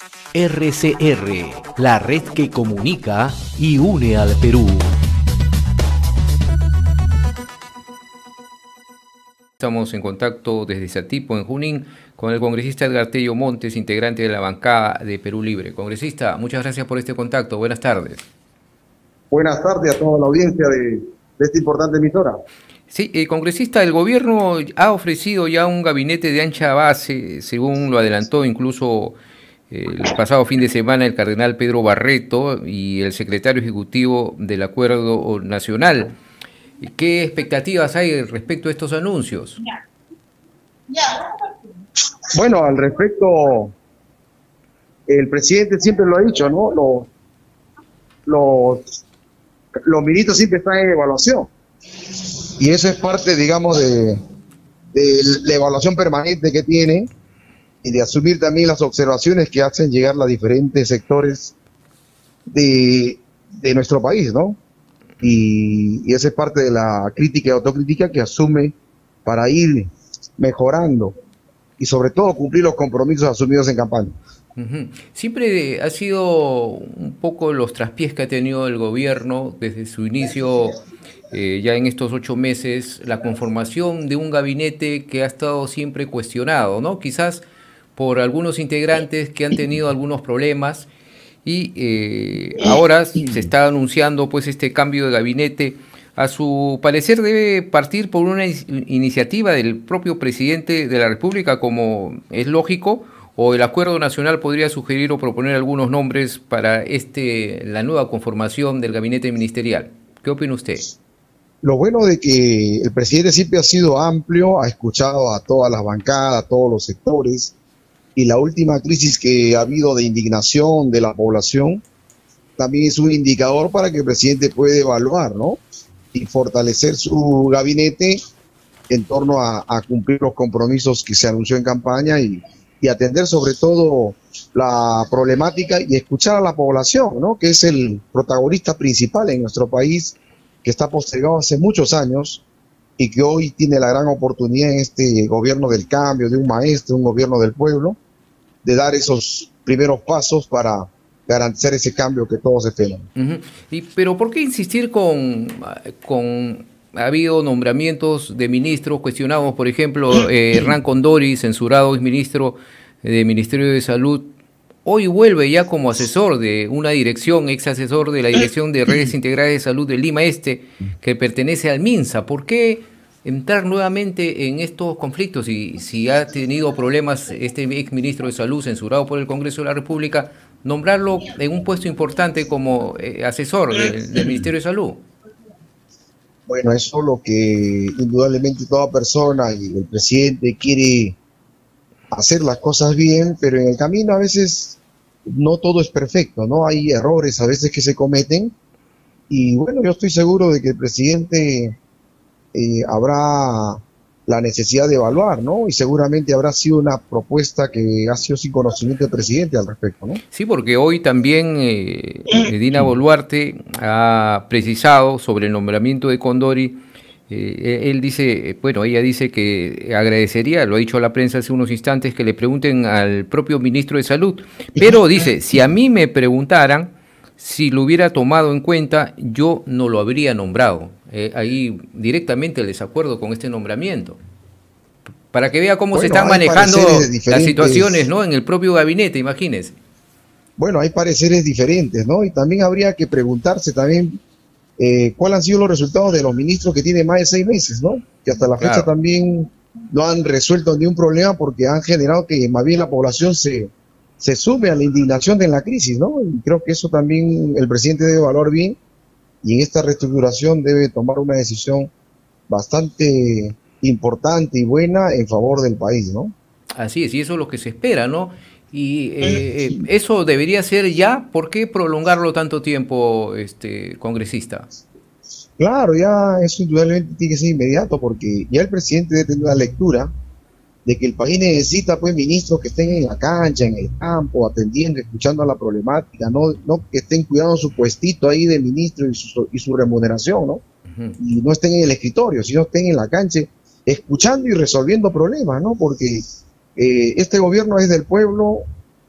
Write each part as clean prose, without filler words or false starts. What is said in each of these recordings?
RCR, la red que comunica y une al Perú. Estamos en contacto desde Satipo, en Junín, con el congresista Edgar Tello Montes, integrante de la bancada de Perú Libre. Congresista, muchas gracias por este contacto. Buenas tardes. Buenas tardes a toda la audiencia de esta importante emisora. Sí, congresista, el gobierno ha ofrecido ya un gabinete de ancha base, según lo adelantó incluso el pasado fin de semana el cardenal Pedro Barreto y el secretario ejecutivo del Acuerdo Nacional. ¿Qué expectativas hay respecto a estos anuncios? Bueno, al respecto, el presidente siempre lo ha dicho, ¿no? Los ministros siempre están en evaluación. Y eso es parte, digamos, de la evaluación permanente que tiene y de asumir también las observaciones que hacen llegar a diferentes sectores de nuestro país, ¿no? Y esa es parte de la crítica y autocrítica que asume para ir mejorando y sobre todo cumplir los compromisos asumidos en campaña. Siempre ha sido un poco los traspiés que ha tenido el gobierno desde su inicio, ya en estos 8 meses, la conformación de un gabinete que ha estado siempre cuestionado, ¿no? Quizás por algunos integrantes que han tenido algunos problemas y ahora se está anunciando pues este cambio de gabinete. A su parecer debe partir por una iniciativa del propio presidente de la República, como es lógico, o el Acuerdo Nacional podría sugerir o proponer algunos nombres para la nueva conformación del gabinete ministerial. ¿Qué opina usted? Lo bueno de que el presidente siempre ha sido amplio, ha escuchado a todas las bancadas, a todos los sectores, y la última crisis que ha habido de indignación de la población también es un indicador para que el presidente pueda evaluar, ¿no? Y fortalecer su gabinete en torno a cumplir los compromisos que se anunció en campaña y atender sobre todo la problemática y escuchar a la población, ¿no? Que es el protagonista principal en nuestro país, que está postergado hace muchos años y que hoy tiene la gran oportunidad en este gobierno del cambio, de un maestro, un gobierno del pueblo, de dar esos primeros pasos para garantizar ese cambio que todos esperan. Pero ¿por qué insistir ha habido nombramientos de ministros cuestionados? Por ejemplo, Hernán Condori, censurado exministro del Ministerio de Salud, hoy vuelve ya como asesor de una dirección, ex asesor de la Dirección de Redes Integrales de Salud de Lima Este, que pertenece al MINSA. ¿Por qué entrar nuevamente en estos conflictos? Y si ha tenido problemas este ex ministro de Salud, censurado por el Congreso de la República, nombrarlo en un puesto importante como asesor del Ministerio de Salud. Bueno, eso es lo que indudablemente toda persona y el presidente quiere hacer las cosas bien, pero en el camino a veces no todo es perfecto, ¿no? Hay errores a veces que se cometen y bueno, yo estoy seguro de que el presidente habrá la necesidad de evaluar, ¿no? Y seguramente habrá sido una propuesta que ha sido sin conocimiento del presidente al respecto, ¿no? Sí, porque hoy también Dina Boluarte ha precisado sobre el nombramiento de Condori. Él dice, bueno, ella dice que agradecería, lo ha dicho a la prensa hace unos instantes, que le pregunten al propio ministro de Salud, pero dice, si a mí me preguntaran si lo hubiera tomado en cuenta, yo no lo habría nombrado. Ahí directamente el desacuerdo con este nombramiento. Para que vea cómo se están manejando las situaciones, ¿no? En el propio gabinete, imagínese. Bueno, hay pareceres diferentes, ¿no? Y también habría que preguntarse también cuáles han sido los resultados de los ministros que tienen más de 6 meses, ¿no? Que hasta la fecha también no han resuelto ningún problema porque han generado que más bien la población se sume a la indignación de la crisis, ¿no? Y creo que eso también el presidente debe evaluar bien y en esta reestructuración debe tomar una decisión bastante importante y buena en favor del país, ¿no? Así es, y eso es lo que se espera, ¿no? Y eso debería ser ya. ¿Por qué prolongarlo tanto tiempo, congresista? Claro, ya eso indudablemente tiene que ser inmediato porque ya el presidente debe tener la lectura de que el país necesita pues ministros que estén en la cancha, en el campo, atendiendo, escuchando a la problemática, no que estén cuidando su puestito ahí de ministro y su remuneración, ¿no? Y no estén en el escritorio, sino estén en la cancha escuchando y resolviendo problemas, ¿no? Porque este gobierno es del pueblo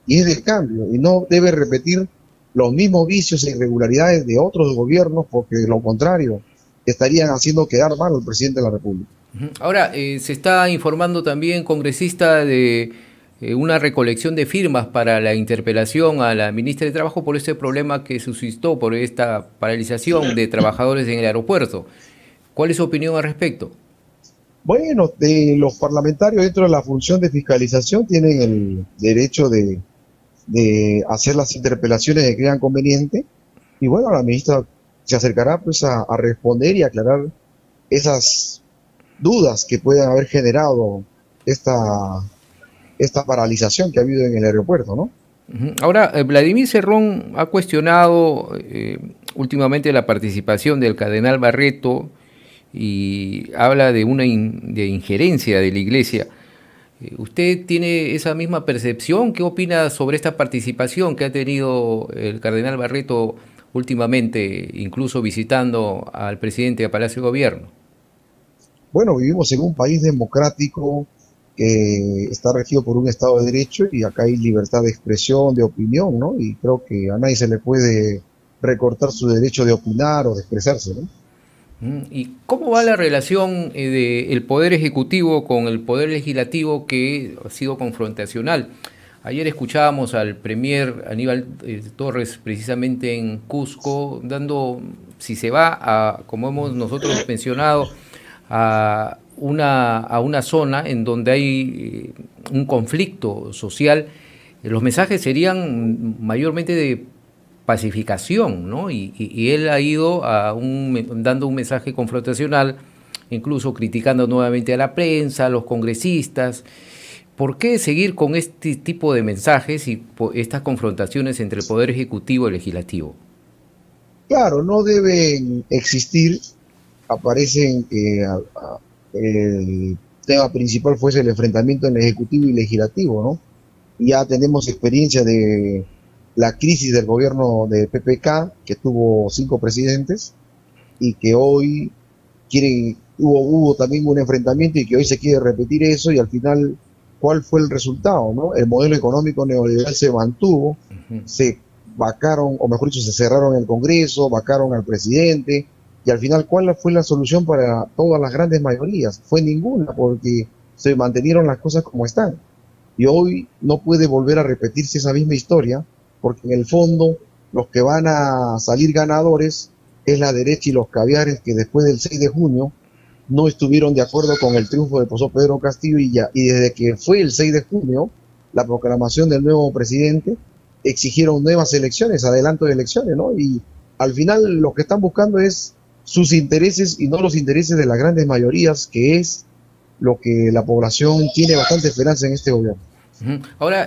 y es del cambio, y no debe repetir los mismos vicios e irregularidades de otros gobiernos, porque de lo contrario estarían haciendo quedar mal al presidente de la República. Ahora, se está informando también, congresista, de una recolección de firmas para la interpelación a la ministra de Trabajo por este problema que suscitó por esta paralización de trabajadores en el aeropuerto. ¿Cuál es su opinión al respecto? Bueno, los parlamentarios dentro de la función de fiscalización tienen el derecho de hacer las interpelaciones que crean conveniente, y bueno, la ministra se acercará pues a responder y aclarar esas dudas que pueden haber generado esta paralización que ha habido en el aeropuerto, ¿no? Ahora, Vladimir Cerrón ha cuestionado últimamente la participación del cardenal Barreto y habla de una de injerencia de la Iglesia. ¿Usted tiene esa misma percepción? ¿Qué opina sobre esta participación que ha tenido el cardenal Barreto últimamente, incluso visitando al presidente de Palacio de Gobierno? Bueno, vivimos en un país democrático que está regido por un Estado de Derecho, y acá hay libertad de expresión, de opinión, ¿no? Y creo que a nadie se le puede recortar su derecho de opinar o de expresarse, ¿no? ¿Y cómo va la relación del Poder Ejecutivo con el Poder Legislativo, que ha sido confrontacional? Ayer escuchábamos al Premier Aníbal Torres precisamente en Cusco, dando, si se va a, como hemos nosotros mencionado, a una zona en donde hay un conflicto social, los mensajes serían mayormente de pacificación, ¿no? Y él ha ido dando un mensaje confrontacional, incluso criticando nuevamente a la prensa, a los congresistas. ¿Por qué seguir con este tipo de mensajes y estas confrontaciones entre el Poder Ejecutivo y el Legislativo? Claro, no deben existir. Aparecen que el tema principal fuese el enfrentamiento en el Ejecutivo y Legislativo, ¿no? Ya tenemos experiencia de la crisis del gobierno de PPK, que tuvo 5 presidentes, y que hoy hubo también un enfrentamiento, y que hoy se quiere repetir eso, y al final, ¿cuál fue el resultado, no? El modelo económico neoliberal se mantuvo, se vacaron, o mejor dicho, se cerraron el Congreso, vacaron al presidente, y al final, ¿cuál fue la solución para todas las grandes mayorías? Fue ninguna, porque se mantenieron las cosas como están. Y hoy no puede volver a repetirse esa misma historia, porque en el fondo los que van a salir ganadores es la derecha y los caviares, que después del 6 de junio no estuvieron de acuerdo con el triunfo del profesor Pedro Castillo, y desde que fue el 6 de junio, la proclamación del nuevo presidente, exigieron nuevas elecciones, adelanto de elecciones, ¿no? Y al final lo que están buscando es sus intereses y no los intereses de las grandes mayorías, que es lo que la población tiene bastante esperanza en este gobierno. Ahora,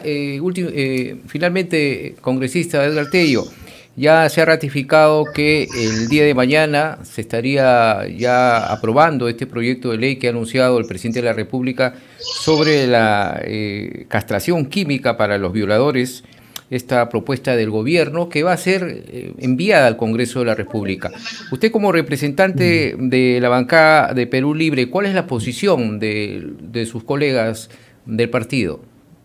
finalmente, congresista Edgar Tello, ya se ha ratificado que el día de mañana se estaría ya aprobando este proyecto de ley que ha anunciado el presidente de la República sobre la castración química para los violadores, esta propuesta del gobierno que va a ser enviada al Congreso de la República. Usted, como representante de la bancada de Perú Libre, ¿cuál es la posición de sus colegas del partido?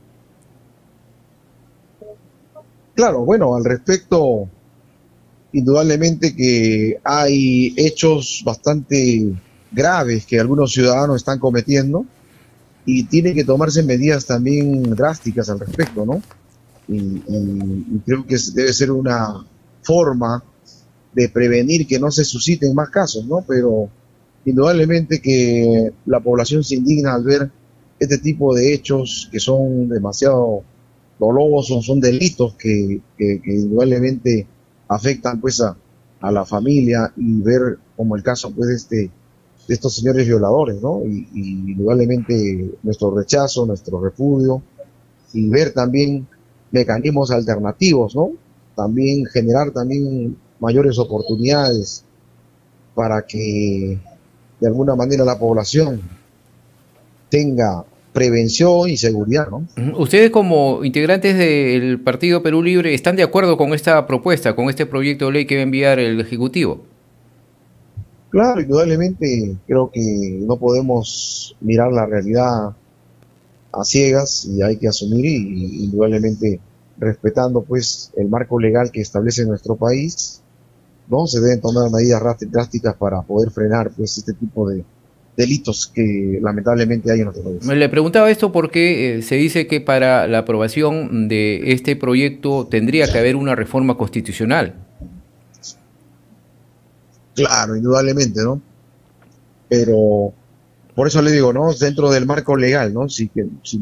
Claro, bueno, al respecto, indudablemente que hay hechos bastante graves que algunos ciudadanos están cometiendo, y tienen que tomarse medidas también drásticas al respecto, ¿no? Y creo que debe ser una forma de prevenir que no se susciten más casos, ¿no? Pero indudablemente que la población se indigna al ver este tipo de hechos que son demasiado dolosos, son delitos que indudablemente afectan pues a la familia, y ver como el caso pues de estos señores violadores, ¿no? Y indudablemente nuestro rechazo, nuestro repudio, y ver también mecanismos alternativos, ¿no? También generar también mayores oportunidades para que de alguna manera la población tenga prevención y seguridad, ¿no? Ustedes, como integrantes del Partido Perú Libre, ¿están de acuerdo con esta propuesta, con este proyecto de ley que va a enviar el Ejecutivo? Claro, indudablemente creo que no podemos mirar la realidad a ciegas, y hay que asumir, y indudablemente respetando pues el marco legal que establece nuestro país, ¿no? Se deben tomar medidas drásticas para poder frenar pues este tipo de delitos que lamentablemente hay en nuestro país. Me le preguntaba esto porque se dice que para la aprobación de este proyecto tendría que haber una reforma constitucional. Claro, indudablemente, ¿no? Pero por eso le digo, ¿no? Dentro del marco legal, ¿no? Si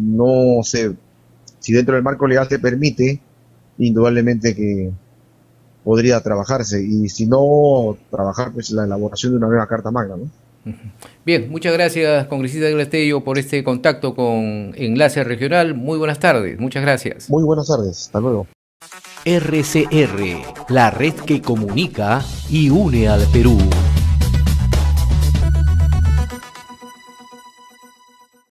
dentro del marco legal se permite, indudablemente que podría trabajarse, y si no, trabajar pues la elaboración de una nueva Carta Magna, ¿no? Bien, muchas gracias, congresista Glastello, por este contacto con Enlace Regional. Muy buenas tardes, muchas gracias. Muy buenas tardes, hasta luego. RCR, la red que comunica y une al Perú.